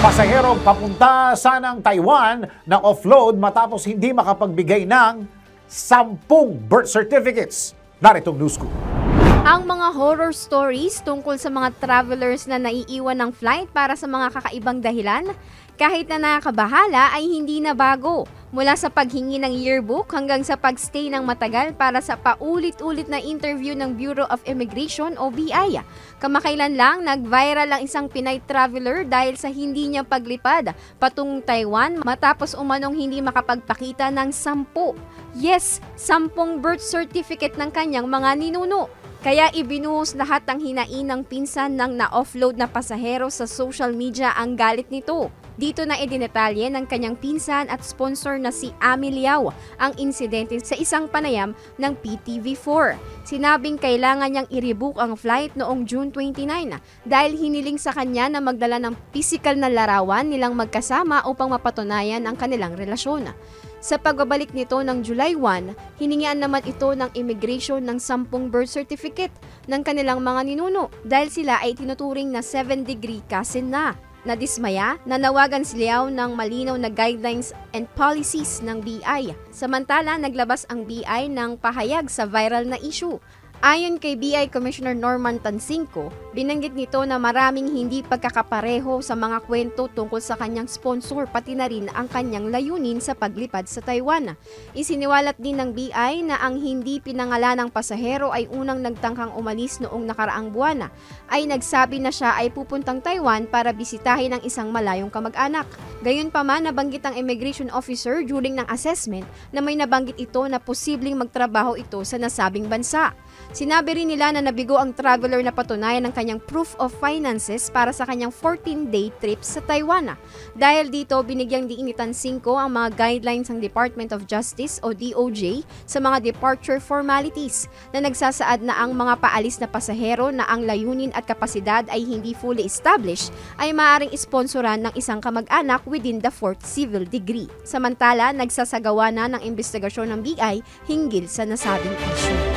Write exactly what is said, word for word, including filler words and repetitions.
Pasaherong papunta sanang Taiwan na offload matapos hindi makapagbigay ng sampung birth certificates. Naritong news ko. Ang mga horror stories tungkol sa mga travelers na naiiwan ng flight para sa mga kakaibang dahilan, kahit na nakakabahala ay hindi na bago. Mula sa paghingi ng yearbook hanggang sa pagstay ng matagal para sa paulit-ulit na interview ng Bureau of Immigration o B I. Kamakailan lang, nag-viral ang isang Pinay traveler dahil sa hindi niya paglipad patungong Taiwan matapos umanong hindi makapagpakita ng sampu. Yes, sampung birth certificate ng kanyang mga ninuno. Kaya ibinuhos lahat ang hinain ng pinsan ng na-offload na pasahero sa social media ang galit nito. Dito na idinetalye ng kanyang pinsan at sponsor na si Ami Liao ang insidente sa isang panayam ng P T V four. Sinabing kailangan niyang i-rebook ang flight noong June twenty-nine dahil hiniling sa kanya na magdala ng physical na larawan nilang magkasama upang mapatunayan ang kanilang relasyon. Sa pagbabalik nito ng July one, hiningian naman ito ng immigration ng sampung birth certificate ng kanilang mga ninuno dahil sila ay tinuturing na seven degree cousin na. Nadismaya, nanawagan si Liao ng malinaw na guidelines and policies ng B I. Samantala, naglabas ang B I ng pahayag sa viral na issue. Ayon kay B I Commissioner Norman Tansingco, binanggit nito na maraming hindi pagkakapareho sa mga kwento tungkol sa kanyang sponsor pati na rin ang kanyang layunin sa paglipad sa Taiwan. Isiniwalat din ng B I na ang hindi pinangalanang pasahero ay unang nagtangkang umalis noong nakaraang buwan ay nagsabi na siya ay pupuntang Taiwan para bisitahin ang isang malayong kamag-anak. Gayunpaman, nabanggit ang immigration officer during ng assessment na may nabanggit ito na posibleng magtrabaho ito sa nasabing bansa. Sinabi rin nila na nabigo ang traveler na patunayan ng kanyang proof of finances para sa kanyang fourteen day trip sa Taiwan. Dahil dito, binigyang diin ni Tansingco ang mga guidelines ng Department of Justice o D O J sa mga departure formalities na nagsasaad na ang mga paalis na pasahero na ang layunin at kapasidad ay hindi fully established ay maaaring isponsoran ng isang kamag-anak within the fourth civil degree. Samantala, nagsasagawa na ng investigasyon ng B I hinggil sa nasabing issue.